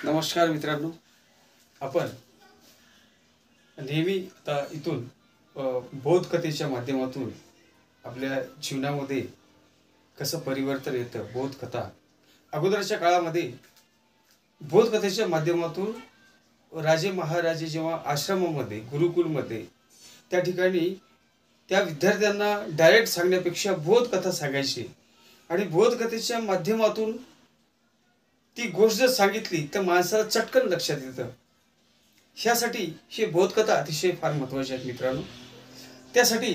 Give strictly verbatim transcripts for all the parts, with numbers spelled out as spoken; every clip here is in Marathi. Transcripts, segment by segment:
नमस्कार मित्रांनो, आपण नेहमी आता इथून अ, बोधकथेच्या माध्यमातून आपल्या जीवनामध्ये कसं परिवर्तन येतं. बोधकथा अगोदरच्या काळामध्ये बोधकथेच्या माध्यमातून राजे महाराजे जेव्हा आश्रमामध्ये गुरुकुलमध्ये त्या ठिकाणी त्या विद्यार्थ्यांना डायरेक्ट सांगण्यापेक्षा बोधकथा सांगायची आणि बोधकथेच्या माध्यमातून ती गोष्ट जर सांगितली तर माणसाला चटकन लक्षात येतं. ह्यासाठी ही बोधकथा अतिशय फार महत्त्वाची आहे मित्रांनो. त्यासाठी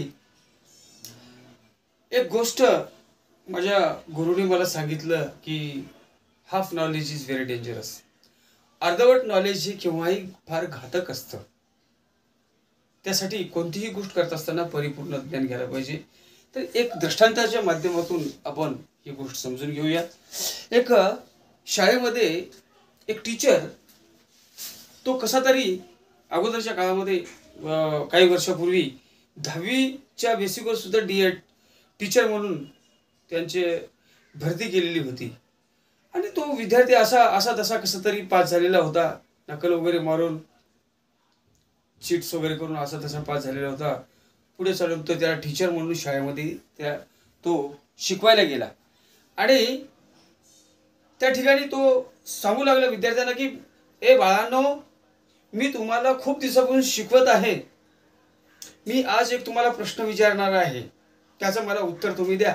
एक गोष्ट माझ्या गुरुने मला सांगितलं की half knowledge is very dangerous. अर्धवट नॉलेज हे केव्हाही फार घातक असतं. त्यासाठी कोणतीही गोष्ट करत असताना परिपूर्ण ज्ञान घ्यायला पाहिजे. तर एक दृष्टांताच्या माध्यमातून आपण ही गोष्ट समजून घेऊया. एक शाळेमध्ये एक टीचर तो कसा तरी अगोदरच्या काळामध्ये काही वर्षापूर्वी दहावीच्या बेसिकवर सुद्धा डी एड टीचर म्हणून त्यांचे भरती केलेली होती आणि तो विद्यार्थी असा असा तसा कसा तरी पास झालेला होता. नकल वगैरे मारून चीट्स वगैरे करून असा तसा पास झालेला होता. पुढे चालून तो त्याला टीचर म्हणून शाळेमध्ये त्या तो शिकवायला गेला आणि त्या ठिकाणी तो सांगू लागला विद्यार्थ्यांना की ए बाळांनो, मी तुम्हाला खूप दिवसापासून शिकवत आहे. मी आज एक तुम्हाला प्रश्न विचारणार आहे, त्याचं मला उत्तर तुम्ही द्या.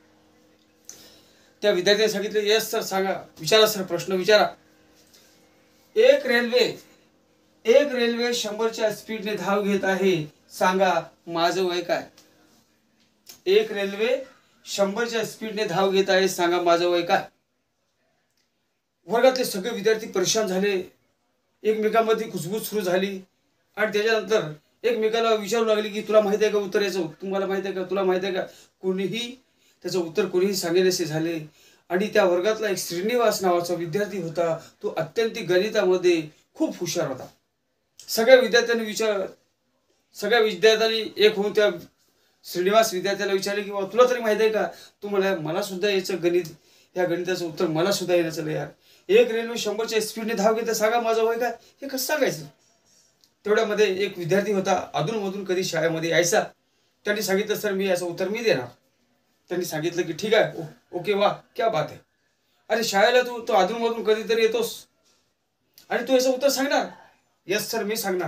त्या विद्यार्थ्याने सांगितलं येस सर, सांगा, विचारा सर, प्रश्न विचारा. एक रेल्वे एक रेल्वे शंभरच्या स्पीडने धाव घेत आहे, सांगा माझं वय काय. एक रेल्वे शंभरच्या स्पीडने धाव घेत आहे, सांगा माझं वय काय. वर्गातले सगळे विद्यार्थी परेशान झाले. एकमेकांमध्ये कुजबूज सुरू झाली आणि त्याच्यानंतर एकमेकाला विचारू लागले की तुला माहिती आहे का उत्तर याचं, तुम्हाला माहिती आहे का, तुला माहिती आहे का. कोणीही त्याचं उत्तर कोणीही सांगेनसे झाले. आणि त्या वर्गातला एक श्रीनिवास नावाचा विद्यार्थी होता. तो अत्यंत गणितामध्ये खूप हुशार होता. सगळ्या विद्यार्थ्यांनी विचार सगळ्या विद्यार्थ्यांनी एक होऊन त्या श्रीनिवास विद्यार्थ्याला विचारले की बाबा तुला तरी माहिती आहे का, तू मला मला सुद्धा याचं गणित या गणिताचं उत्तर मला सुद्धा येण्याचं यार. एक रेल्वे शंभरच्या स्पीडने धाव घेते, सांगा माझं वय काय. हे कसं सांगायचं. तेवढ्यामध्ये एक विद्यार्थी होता, अधूनमधून कधी शाळेमध्ये यायचा. त्यांनी सांगितलं सर मी याचं उत्तर मी देणार. त्यांनी सांगितलं की ठीक आहे, ओके, वा क्या बात आहे. अरे शाळेला तू तो अधूनमधून कधीतरी येतोस आणि तू याचं उत्तर सांगणार. यस सर, मी सांगणार.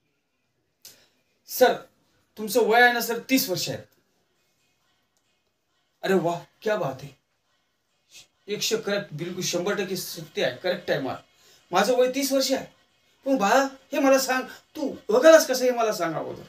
सर तुमचं वय आहे ना सर, तीस वर्ष आहे. अरे वा क्या बात आहे, एकशे करेक्ट, बिलकुल शंभर टक्के सत्य आहे, करेक्ट आहे. मला माझं वय तीस वर्ष आहे. पण बाळा हे मला सांग, तू बघालास कसं हे मला सांग अगोदर.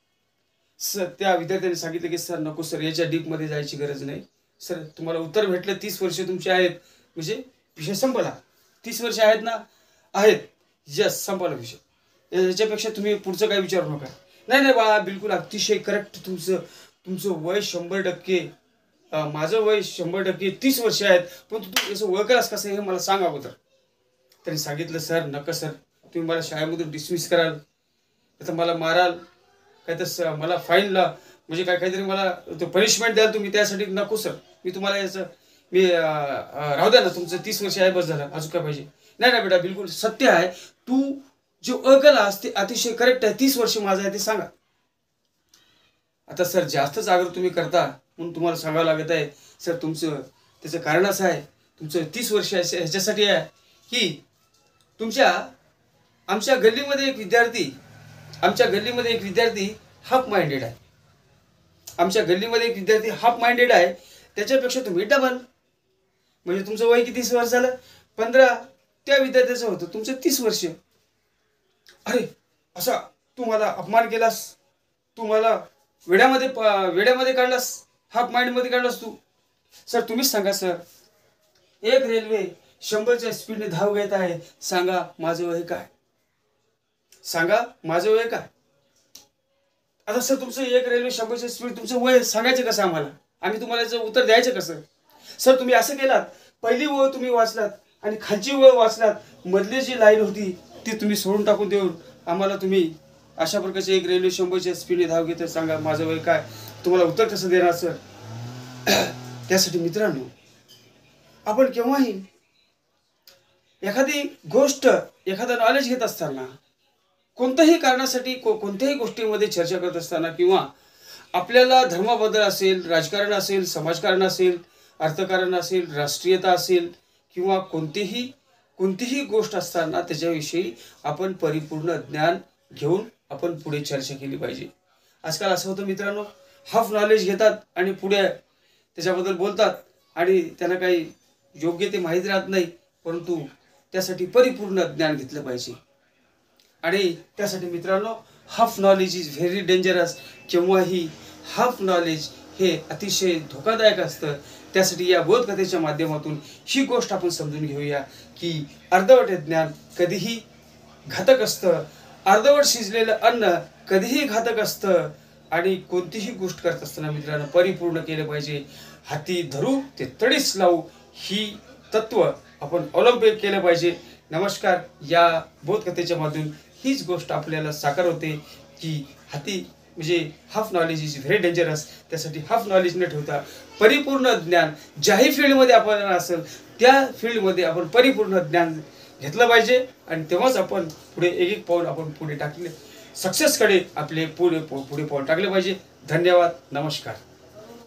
सर त्या विद्यार्थ्यांनी सांगितलं की सर नको सर, याच्या डीपमध्ये जायची गरज नाही. सर तुम्हाला उत्तर भेटलं, तीस वर्ष तुमचे आहेत म्हणजे विषय संपला. तीस वर्ष आहेत ना, आहेत, यस, संपला विषय. याच्यापेक्षा तुम्ही पुढचं काही विचारू नका. नाही नाही बाळा, बिलकुल अतिशय करेक्ट, तुमचं तुमचं वय शंभर टक्के, माझं वय शंभर टक्के तीस वर्ष आहेत. पण तू याचं ओळखास कसं हे मला सांग अगोदर. त्यांनी सांगितलं सर नका सर, तुम्ही मला शाळेमधून डिसमिस कराल, तर मला माराल, काय तर मला फाईनला म्हणजे काय काहीतरी मला तो पनिशमेंट द्याल तुम्ही, त्यासाठी नको सर. मी तुम्हाला याचं मी राहू द्या ना, तुमचं तीस वर्ष आहे बस झालं, अजून काय पाहिजे. नाही नाही बेटा, बिलकुल सत्य आहे, तू जे ओळखलास ते अतिशय करेक्ट आहे, तीस वर्ष माझं आहे ते सांगा. आता सर जास्तच आग्रह तुम्ही करता म्हणून तुम्हाला सांगावं लागत आहे. सर तुमचं त्याचं कारण असं आहे, तुमचं तीस वर्ष ह्याच्यासाठी आहे की तुमच्या आमच्या गल्लीमध्ये एक विद्यार्थी आमच्या गल्लीमध्ये एक विद्यार्थी हाफ माइंडेड आहे. आमच्या गल्लीमध्ये एक विद्यार्थी हाफ माइंडेड आहे. त्याच्यापेक्षा तुम्ही डबल, म्हणजे तुमचं वय किती वर्ष झालं, पंधरा. त्या विद्यार्थ्याचं होतं तुमचं तीस वर्ष. अरे असा तू मला अपमान केलास, तू मला वेड्यामध्ये वेड्यामध्ये काढलास, हाफ माइंडमध्ये काढलास तू. सर तुम्हीच सांगा सर, एक रेल्वे शंभरच्या स्पीडने धाव घेत आहे, सांगा माझं वय काय. सांगा माझं वय काय. आता सर तुमचं एक रेल्वे शंभरच्या स्पीड, तुमचं वय सांगायचं कसं आम्हाला, आम्ही तुम्हाला याचं उत्तर द्यायचं कसं. सर तुम्ही असं केलात, पहिली ओळ तुम्ही वाचलात आणि खालची ओळ वाचलात, मधली जी लाईन होती ती तुम्ही सोडून टाकून देऊन आम्हाला तुम्ही अशा प्रकारचे एक रेल्वे शंभरच्या स्पीडने धाव घेते, सांगा माझं वय काय. तुम्हाला उत्तर कसं देणार सर. त्यासाठी मित्रांनो आपण केव्हाही एखादी गोष्ट एखादं नॉलेज घेत असताना कोणत्याही कारणासाठी को कोणत्याही गोष्टीमध्ये चर्चा करत असताना किंवा आपल्याला धर्माबद्दल असेल, राजकारण असेल, समाजकारण असेल, अर्थकारण असेल, राष्ट्रीयता असेल किंवा कोणतीही कोणतीही गोष्ट असताना त्याच्याविषयी आपण परिपूर्ण ज्ञान घेऊन आपण पुढे चर्चा केली पाहिजे. आजकाल असं होतं मित्रांनो, हाफ नॉलेज घेतात आणि पुढे त्याच्याबद्दल बोलतात आणि त्यांना काही योग्य ते माहीत राहत नाही, परंतु त्यासाठी परिपूर्ण ज्ञान घेतलं पाहिजे. आणि त्यासाठी मित्रांनो half knowledge is very dangerous. केव्हाही हाफ नॉलेज हे अतिशय धोकादायक असतं. त्यासाठी या बोधकथेच्या माध्यमातून ही गोष्ट आपण समजून घेऊया की अर्धवट ज्ञान कधीही घातक असतं, अर्धवट शिजलेलं अन्न कधीही घातक असतं आणि कोणतीही गोष्ट करत असताना मित्रांनो परिपूर्ण केलं पाहिजे. हाती धरू ते तडीस लावू ही तत्व आपण अवलंबित केलं पाहिजे. नमस्कार. या बोधकथेच्या माध्यमातून हीच गोष्ट आपल्याला साकार होते की हाती म्हणजे half knowledge is very dangerous. त्यासाठी हाफ नॉलेज न ठेवता परिपूर्ण ज्ञान ज्याही फील्डमध्ये आपण असेल त्या फील्डमध्ये आपण परिपूर्ण ज्ञान घेतलं पाहिजे आणि तेव्हाच आपण पुढे एक एक पाऊल आपण पुढे टाकले सक्सेसकडे आपले पुढे पुढे पाऊल टाकले पाहिजे. धन्यवाद. नमस्कार.